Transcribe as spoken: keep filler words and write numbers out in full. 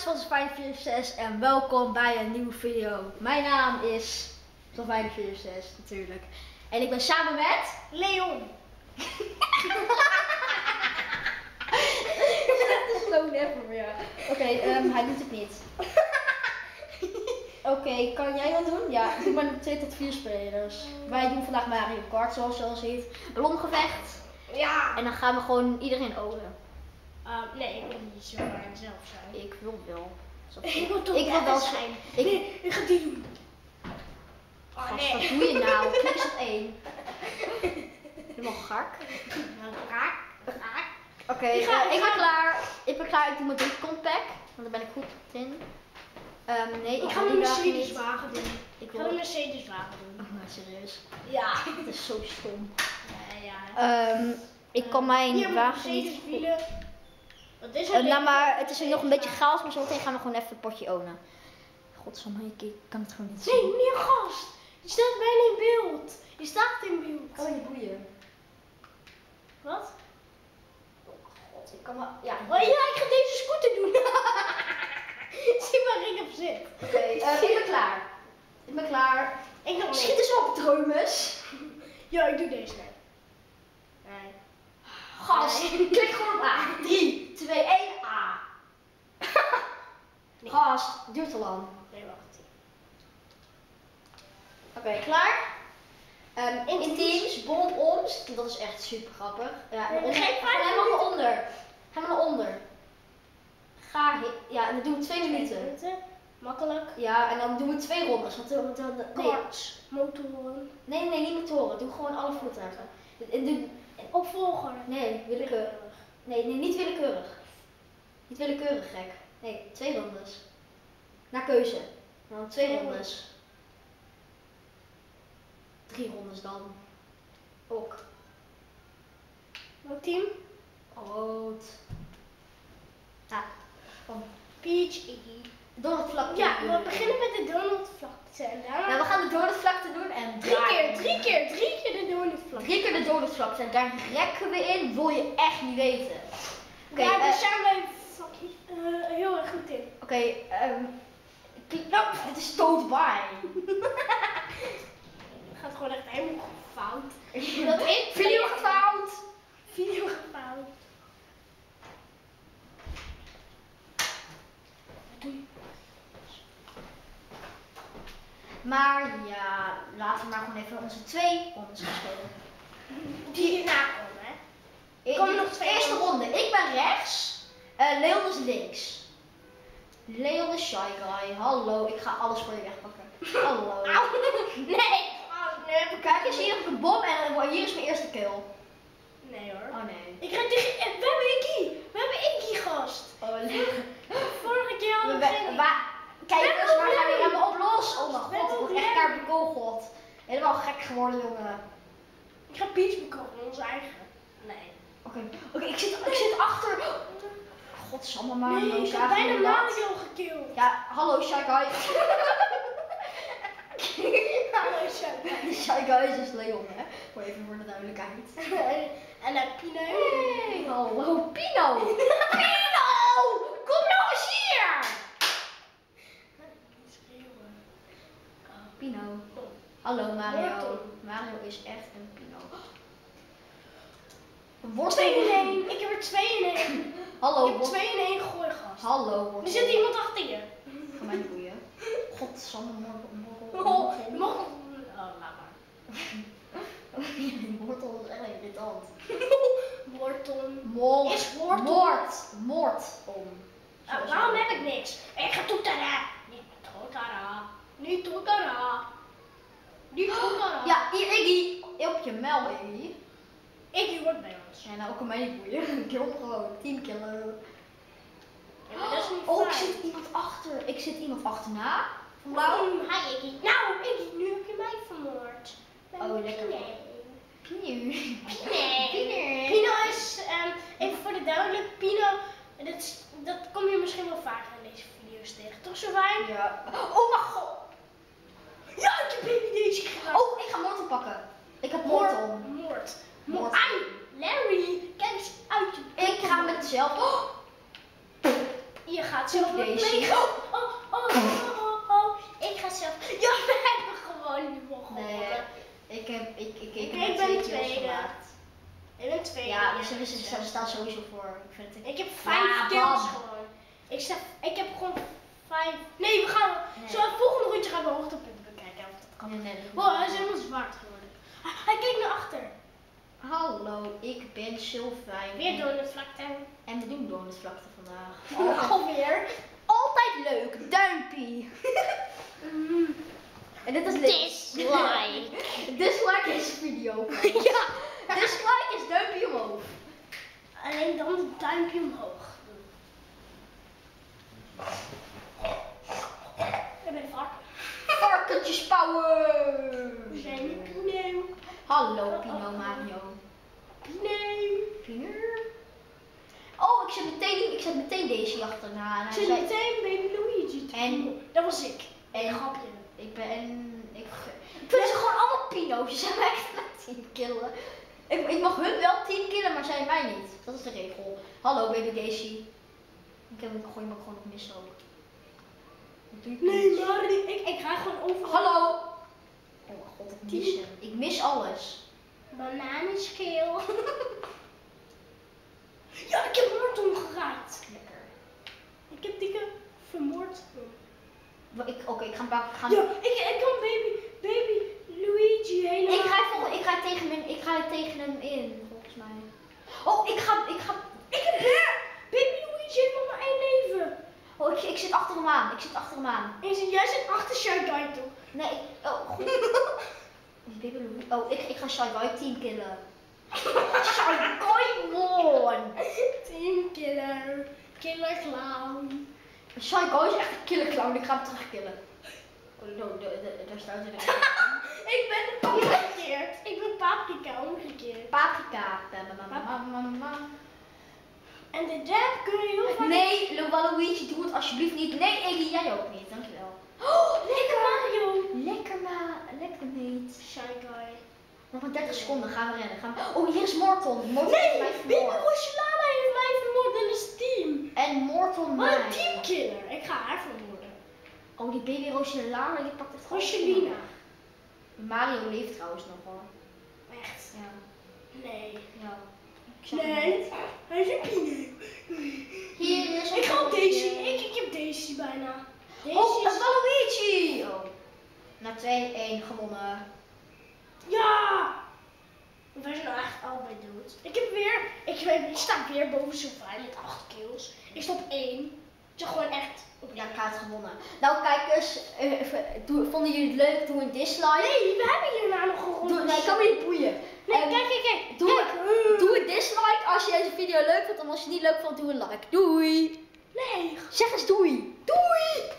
van Sylvijn vier zes en welkom bij een nieuwe video. Mijn naam is Sylvijn vier zes natuurlijk. En ik ben samen met Leon. Dat is zo never meer. Oké, okay, um, hij doet het niet. Oké, okay, kan jij dat doen? Ja, doe maar twee tot vier spelers. Wij doen vandaag Mario Kart zoals je al ziet. Ballongevecht. Ja. En dan gaan we gewoon iedereen ogen. Uh, nee, ik wil niet zo bij mezelf zijn. Ik wil wel. Ik wil toch ik wil wel zijn. Ik... Nee, ik ga die doen. Oh, Gast, nee. Wat doe je nou? Klik eens op één. Helemaal gak. Raak. Raak. Oké, okay, ik, uh, ik ben klaar. Ik ben klaar. Ik doe mijn big compact. Want daar ben ik goed in. Um, nee, ik, ik ga de Mercedes wagen doen. Ik wil... ga de Mercedes wagen doen. Oh, maar serieus? Ja. Dat is zo stom. Ja, ja. Um, ik kan mijn Hier, wagen niet... wielen. Wat is er? Uh, nou, maar het is nog een beetje chaos, maar zo meteen gaan we gewoon even een potje ownen. Godsamme, ik kan het gewoon niet zien. Nee, meneer Gast. Je staat bijna in beeld. Je staat in beeld. Oh, je boeien. Wat? Oh god, ik kan maar... Ja, oh, ja, ik ga deze scooter doen. Zie waar ik op zit. Oké, okay, uh, ik ben klaar. Ik ben klaar. Ik nog Schiet eens op, dreumes. Ja, ik doe deze net. Nee. Gast, nee. Klik gewoon op A. drie, twee, één, A. Nee. Gast, duurt te lang. Nee, wacht. Oké, okay, klaar? Um, in, in teams, bom ons. Dat is echt super grappig. Ja, nee, onder, ga helemaal naar onder. Ga maar naar onder. Ga, ja, en dan doen we twee, twee minuten. minuten. Makkelijk. Ja, en dan doen we twee rondes. Want dan, dan, nee. Karts, motoren. Nee, nee, niet motoren. Doe gewoon alle voertuigen. En doe, en opvolger. Nee, willekeurig. Nee, nee, niet willekeurig. Niet willekeurig, gek. Nee, twee rondes. Naar keuze. Dan twee twee rondes. rondes. Drie rondes dan. Ook. Welk team? Rood. Ja, kom. Peach, Iggy. Donutvlakte. Ja, we beginnen met de donutvlakte. Nou, we gaan de donutvlakte doen en drie keer, drie keer, drie keer de donutvlakte. Drie keer de donutvlakte en daar rekken we in, wil je echt niet weten. Oké, okay, ja, daar uh, zijn wij uh, heel erg goed in. Oké, okay, um, nou, dit is doodbaai. Het gaat gewoon echt helemaal fout. Dat is video gefout. Video gefout. Maar ja, laten we maar gewoon even onze twee rondes gaan spelen. Die hierna komen, hè? Ik kom nog twee eerste ronde. Ik ben rechts. Uh, Leon is links. Leon is shy guy. Hallo, ik ga alles voor je wegpakken. Hallo. Nee. Oh, nee. Kijk eens, hier heb ik een bom en hier is mijn eerste kill. Nee hoor. Oh nee. Ik ga tegen... We hebben Iggy. We hebben Iggy, gast. Oh nee. Vorige keer hadden we geen... Kijk eens, waar gaan we helemaal op los? Oh mijn god, ik word echt naar bekogeld. Helemaal gek geworden, jongen. Ik ga Peach bekogelen, onze eigen. Nee. Oké, okay. Oké, okay, ik, zit, ik zit achter. Godsamme, maar nee, ik heb bijna Mario gekilld. Ja, hallo Shy Guy. Hallo Shy Guy. Shy Guy is dus Leon, hè? Voor even voor de duidelijkheid. En dan Pino. Hey, hallo Pino. Pino! Kom nou eens hier! Pino. Hallo Mario. Mario is echt een Pino. Wortel. twee in één. Ik heb er twee in één. Hallo. Ik heb twee in één gegooid, gast. Hallo Wortel. Er zit iemand achter je. Ga mij niet boeien. Godsamme, Wortel. Oh, je mag... Oh, laat maar. Wortel is echt irritant. Wortel. Moord. Is wortel. Moord. Moord. Om. Uh, waarom heb ik niks? Ik ga toeteren. Niet toeteren. Niet toeteren. Niet toeteren. Ja, hier Iggy. Op je mel, Iggy. Iggy wordt bij ons. Ja, nou, ook aan mij niet boeien. Kill hem gewoon. Team killen. Ja, maar dat is niet oh, fijn. ik zit iemand achter. Ik zit iemand achterna. Nou, hi Iggy. Nou, Iggy, nu heb je mij vermoord. Oh, lekker. Pino. Pino. Pino is, um, even voor de duidelijk, Pino, dat, dat kom je misschien wel vaker in deze video's tegen. Toch zo fijn? Ja. Oh mijn god. Ja, ik heb baby deze gedaan. Oh, ik ga Mortal pakken. Ik heb Mortal. Moord. Moord. Ai, Larry, kijk eens uit je. Ik ga met zelf. Oh. Je gaat zelf met Deze. mee. Oh, oh, oh, oh, oh, oh. Ik ga zelf. Ja, we hebben gewoon nu nog Nee, gewonnen. ik heb, ik, ik, ik, Ik heb ben twee de kills tweede. gemaakt. Ik ben tweede. Ja, dus er, is, er staat sowieso voor. Ik vind het... Ik heb vijf Ja, kills bam. gewoon. Ik, sta, ik heb gewoon vijf. Nee, we gaan. Nee. Zo, het volgende rondje gaan we hoogtepunten bekijken. Of dat kan. Nee, nee, dat Wow, hij is helemaal zwart geworden. Ah, hij kijkt naar achter. Hallo, ik ben Sylvijn. Weer donutvlakte. En we doen donutvlakte vandaag. Oh, alweer. Altijd leuk, duimpie. Mm. En dit is Dislike. Dislike is video. Ja. Dislike is duimpje omhoog. Alleen dan het duimpje omhoog. Ik ben varken. Varkentjes power. We zijn een Pino. Hallo Pino Mario. Pino. Pino. Oh, ik zet meteen, ik zet meteen deze achterna. En Ik hij zit zei- meteen Baby Luigi te En- doen. Dat was ik. En- Een grapje. Ik ben, ik, ik vind ze gewoon allemaal Pino's. Ze zijn mij echt met tien killen. Ik, ik mag hun wel tien killen, maar zij mij niet. Dat is de regel. Hallo baby Daisy. Ik, heb, ik gooi hem ook gewoon nog mis ook. Wat doe je? Nee, Marie. Ik, ik ga gewoon over. Hallo. Oh mijn god, ik mis hem. Ik mis alles. Bananenschil. Ja, ik heb Morton geraakt. Lekker. Ik heb dikke vermoord. Wa- Ik, Oké, ik ga hem pakken. Ik ga, Ja, ik, ik kan baby, baby Luigi helemaal. ik ga, vol- ik ga tegen hem, ik ga tegen hem in, volgens mij. Oh, ik ga, ik ga. Ik heb weer baby Luigi heeft nog maar één leven. Oh, ik, ik zit achter hem aan. Ik zit achter hem aan. En ze- jij zit achter Shy Guy toch? Nee, ik, oh, goed. Die baby Louis- Oh, ik, ik ga Shy Guy team killen. Shy Guy won! Team killer. Killer clown. Shy Guy is echt een killer clown, ik ga hem terugkillen. Oh, no, de, de, daar staat hij er. Ik ben omgekeerd. Ik ben paprika omgekeerd. Paprika. Bam, bam, bam, bam, bam, bam. En de dab kun je heel vaak. Nee, Luigi, doe het alsjeblieft niet. Nee, Ellie, jij ook niet, dankjewel. Oh, lekker Mario. Lekker maar, lekker niet. Shy Guy. Nog maar dertig seconden, gaan we rennen. Gaan we... Oh, hier is Morton. Morton Nee, heeft mij Baby vermoord. Rosalana heeft mij vermoord in het team. En Morton Wat mij. een teamkiller. Ik ga haar vermoorden. Oh, die baby Rosalana, die pakt het gewoon. Rosalina. Mario leeft trouwens nog hoor. Echt? Ja. Nee. Ja. Ik zag hem Nee. net. Hij is een pine. Hier is een Ik ga op balletje. Daisy. Ik, ik heb Daisy bijna. Daisy Oh, is... een Waluigi! Oh. Na twee één gewonnen. Ja! Wij zijn nou echt allebei dood. Ik heb weer... Ik, weet, ik sta weer boven Sylvijn met acht kills. Ik sta op één. Ik zeg gewoon echt... Op Ja, ik had gewonnen. Nou kijkers, eh, even, doe- vonden jullie het leuk? Doe een dislike. Nee, we hebben hierna nog een Doe, ronde. nee, kan me niet boeien. Nee, Ehm, kijk, kijk, kijk. Doe, Kijk. doe een dislike als je deze video leuk vond. En als je het niet leuk vond, doe een like. Doei! Nee. Zeg eens doei! Doei!